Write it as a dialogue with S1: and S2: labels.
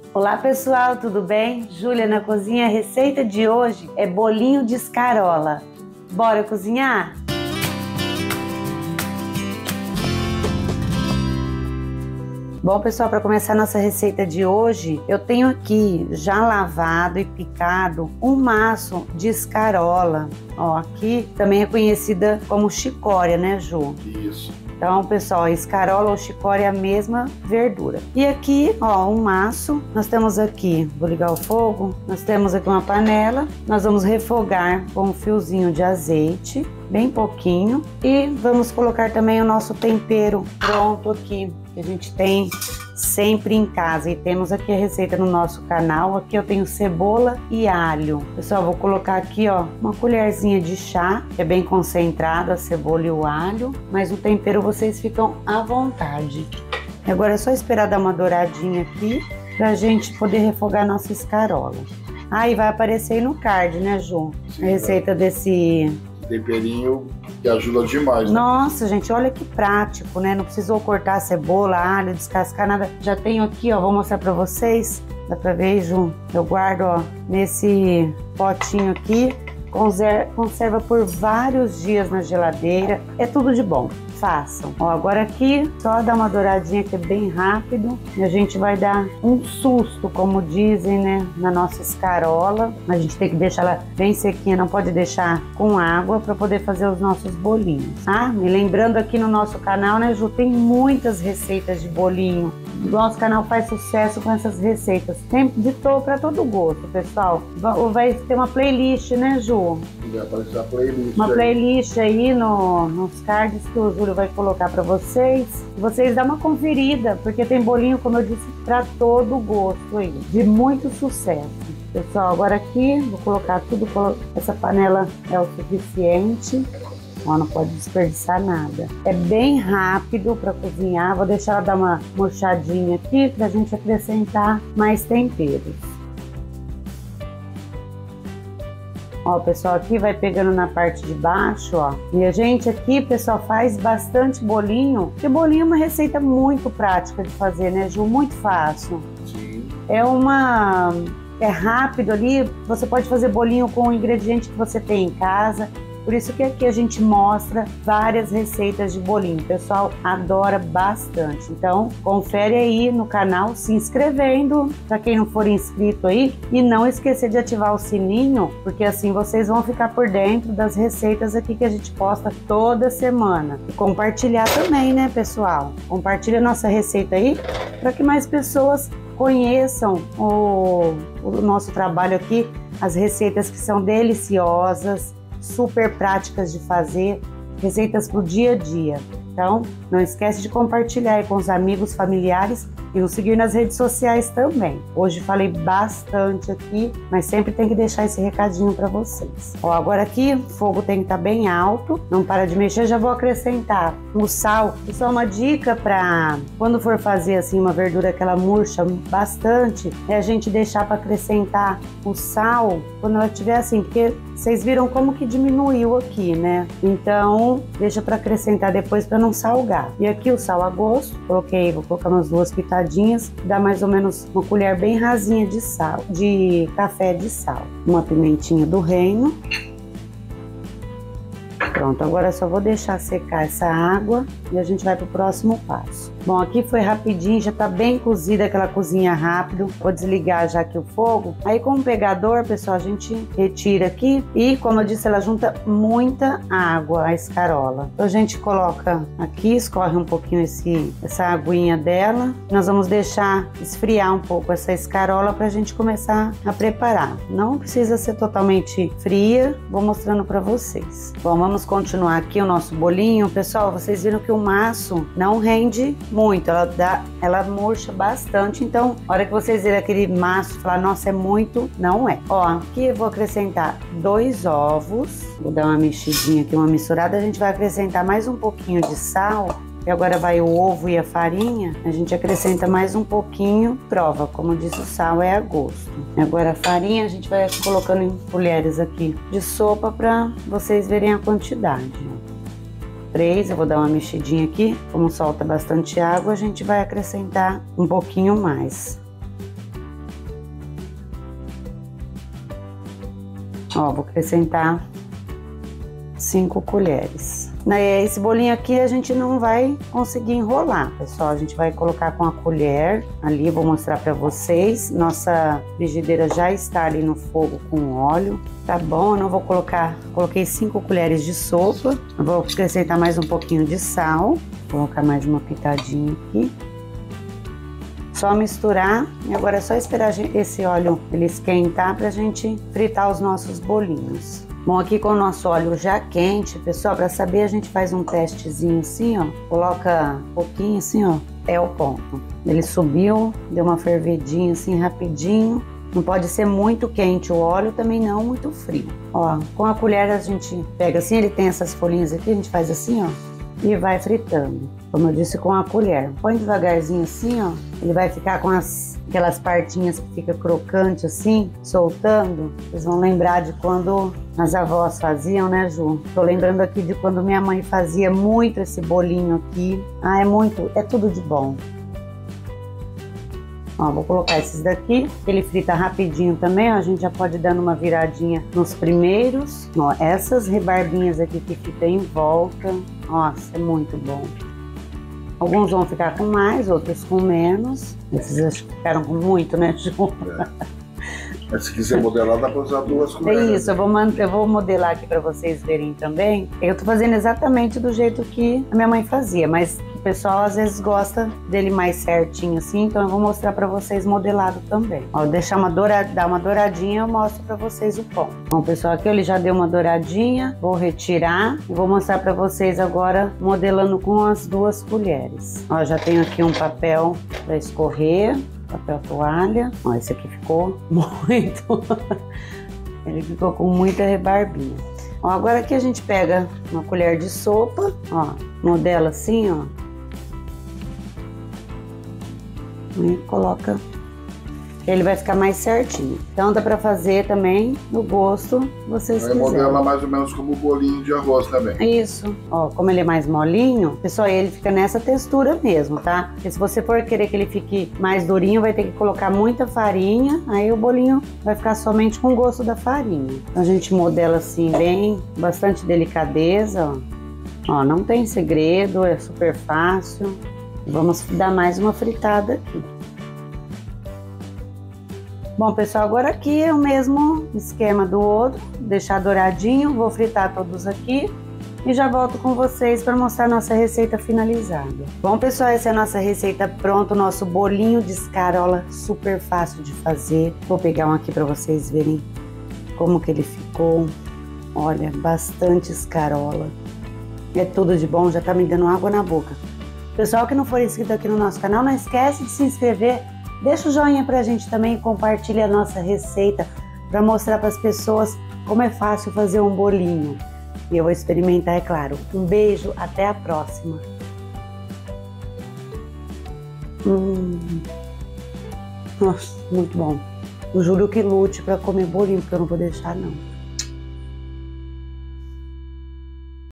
S1: Olá pessoal, tudo bem? Júlia na cozinha. A receita de hoje é bolinho de escarola. Bora cozinhar? Bom pessoal, para começar nossa receita de hoje, eu tenho aqui já lavado e picado um maço de escarola. Ó, aqui também é conhecida como chicória, né, Ju?
S2: Isso.
S1: Então, pessoal, escarola ou chicória é a mesma verdura. E aqui, ó, um maço. Nós temos aqui, vou ligar o fogo. Nós temos aqui uma panela. Nós vamos refogar com um fiozinho de azeite, bem pouquinho. E vamos colocar também o nosso tempero pronto aqui, que a gente tem sempre em casa, e temos aqui a receita no nosso canal. Aqui eu tenho cebola e alho. Pessoal, vou colocar aqui, ó, uma colherzinha de chá, que é bem concentrado a cebola e o alho, mas o tempero vocês ficam à vontade. E agora é só esperar dar uma douradinha aqui pra gente poder refogar nossa escarola. Aí vai aparecer aí no card, né, Ju?
S2: Sim,
S1: a receita desse
S2: temperinho que ajuda demais, né?
S1: Nossa, gente, olha que prático, né? Não precisou cortar a cebola, alho, descascar nada. Já tenho aqui, ó, vou mostrar pra vocês. Dá pra ver, Ju? Eu guardo, ó, nesse potinho aqui. Conserva por vários dias na geladeira. É tudo de bom. Façam. Ó, agora aqui, só dar uma douradinha que é bem rápido. E a gente vai dar um susto, como dizem, né? Na nossa escarola. A gente tem que deixar ela bem sequinha, não pode deixar com água para poder fazer os nossos bolinhos. Ah, me lembrando aqui no nosso canal, né, Ju? Tem muitas receitas de bolinho. O nosso canal faz sucesso com essas receitas. Tem de para todo gosto, pessoal. Vai ter uma playlist, né, Ju?
S2: Vai aparecer a playlist.
S1: Uma playlist aí nos cards que o Júlio vai colocar para vocês. Vocês dão uma conferida, porque tem bolinho, como eu disse, para todo gosto aí. De muito sucesso. Pessoal, agora aqui, vou colocar tudo. Essa panela é o suficiente. Ó, não pode desperdiçar nada. É bem rápido para cozinhar. Vou deixar ela dar uma murchadinha aqui para a gente acrescentar mais temperos. Ó, pessoal, aqui vai pegando na parte de baixo, ó. E a gente aqui, pessoal, faz bastante bolinho. Porque bolinho é uma receita muito prática de fazer, né, Ju? Muito fácil.
S2: Sim.
S1: É rápido ali. Você pode fazer bolinho com o ingrediente que você tem em casa. Por isso que aqui a gente mostra várias receitas de bolinho. O pessoal adora bastante. Então, confere aí no canal, se inscrevendo, para quem não for inscrito aí. E não esquecer de ativar o sininho, porque assim vocês vão ficar por dentro das receitas aqui que a gente posta toda semana. E compartilhar também, né, pessoal? Compartilha a nossa receita aí, para que mais pessoas conheçam o nosso trabalho aqui. As receitas que são deliciosas, super práticas de fazer, receitas para o dia a dia. Então, não esquece de compartilhar aí com os amigos, familiares e nos seguir nas redes sociais também. Hoje falei bastante aqui, mas sempre tem que deixar esse recadinho para vocês. Ó, agora aqui o fogo tem que estar bem alto, não para de mexer. Já vou acrescentar o sal. Isso é uma dica para quando for fazer assim uma verdura que ela murcha bastante, é a gente deixar para acrescentar o sal quando ela estiver assim, porque vocês viram como que diminuiu aqui, né? Então, deixa para acrescentar depois para não salgar. E aqui o sal a gosto, vou colocar umas 2 pitadinhas, dá mais ou menos uma colher bem rasinha de sal, de café de sal. Uma pimentinha do reino. Pronto, agora só vou deixar secar essa água e a gente vai pro próximo passo. Bom, aqui foi rapidinho, já tá bem cozida, aquela cozinha rápido. Vou desligar já aqui o fogo. Aí com o pegador, pessoal, a gente retira aqui e, como eu disse, ela junta muita água, a escarola. Então a gente coloca aqui, escorre um pouquinho essa aguinha dela. Nós vamos deixar esfriar um pouco essa escarola pra gente começar a preparar. Não precisa ser totalmente fria, vou mostrando pra vocês. Bom, vamos continuar aqui o nosso bolinho. Pessoal, vocês viram que o maço não rende muito, ela murcha bastante. Então, na hora que vocês verem aquele maço e falar, nossa, é muito, não é. Ó, aqui eu vou acrescentar 2 ovos, vou dar uma mexidinha aqui, uma misturada. A gente vai acrescentar mais um pouquinho de sal. E agora vai o ovo e a farinha, a gente acrescenta mais um pouquinho, prova, como disse, o sal é a gosto. E agora a farinha a gente vai colocando em colheres aqui de sopa para vocês verem a quantidade. 3, eu vou dar uma mexidinha aqui, como solta bastante água, a gente vai acrescentar um pouquinho mais. Ó, vou acrescentar 5 colheres. Esse bolinho aqui a gente não vai conseguir enrolar, pessoal. A gente vai colocar com a colher ali, vou mostrar pra vocês. Nossa frigideira já está ali no fogo com óleo. Tá bom, eu não vou colocar... Coloquei 5 colheres de sopa. Eu vou acrescentar mais um pouquinho de sal. Vou colocar mais uma pitadinha aqui. Só misturar e agora é só esperar esse óleo ele esquentar pra gente fritar os nossos bolinhos. Bom, aqui com o nosso óleo já quente, pessoal, para saber a gente faz um testezinho assim, ó. Coloca um pouquinho assim, ó, é o ponto. Ele subiu, deu uma fervedinha assim rapidinho. Não pode ser muito quente o óleo, também não muito frio. Ó, com a colher a gente pega assim, ele tem essas folhinhas aqui, a gente faz assim, ó, e vai fritando. Como eu disse, com a colher. Põe devagarzinho assim, ó. Ele vai ficar com aquelas partinhas que fica crocante assim, soltando. Vocês vão lembrar de quando as avós faziam, né, Ju? Tô lembrando aqui de quando minha mãe fazia muito esse bolinho aqui. Ah, é tudo de bom. Ó, vou colocar esses daqui, ele frita rapidinho também, ó, a gente já pode ir dando uma viradinha nos primeiros. Ó, essas rebarbinhas aqui que ficam em volta, nossa, é muito bom. Alguns vão ficar com mais, outros com menos. Esses acho que ficaram com muito, né, Ju?
S2: Mas se quiser modelar, dá para usar 2 colheres.
S1: É isso, eu vou modelar aqui para vocês verem também. Eu tô fazendo exatamente do jeito que a minha mãe fazia, mas o pessoal às vezes gosta dele mais certinho assim, então eu vou mostrar para vocês modelado também. Ó, deixar dar uma douradinha, eu mostro para vocês o ponto. Bom, pessoal, aqui ele já deu uma douradinha, vou retirar e vou mostrar para vocês agora modelando com as 2 colheres. Ó, já tenho aqui um papel para escorrer. Papel toalha. Ó, esse aqui ficou muito. Ele ficou com muita rebarbinha. Ó, agora aqui a gente pega uma colher de sopa, ó, modela assim, ó. E coloca. Ele vai ficar mais certinho. Então dá pra fazer também no gosto que vocês quiserem.
S2: Modela mais ou menos como o bolinho de arroz também.
S1: Isso. Ó, como ele é mais molinho, pessoal, ele fica nessa textura mesmo, tá? Porque se você for querer que ele fique mais durinho, vai ter que colocar muita farinha, aí o bolinho vai ficar somente com o gosto da farinha. Então a gente modela assim bem, bastante delicadeza, ó. Ó, não tem segredo, é super fácil. Vamos dar mais uma fritada aqui. Bom, pessoal, agora aqui é o mesmo esquema do outro, deixar douradinho, vou fritar todos aqui e já volto com vocês para mostrar a nossa receita finalizada. Bom, pessoal, essa é a nossa receita pronta, o nosso bolinho de escarola, super fácil de fazer. Vou pegar um aqui para vocês verem como que ele ficou. Olha, bastante escarola. É tudo de bom, já tá me dando água na boca. Pessoal que não for inscrito aqui no nosso canal, não esquece de se inscrever. Deixa o joinha pra gente também e compartilha a nossa receita para mostrar para as pessoas como é fácil fazer um bolinho. E eu vou experimentar, é claro. Um beijo, até a próxima. Nossa, muito bom. O Júlio que lute para comer bolinho, porque eu não vou deixar não.